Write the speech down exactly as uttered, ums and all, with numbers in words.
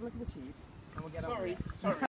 look at the chief, and we'll get Sorry, over it. sorry.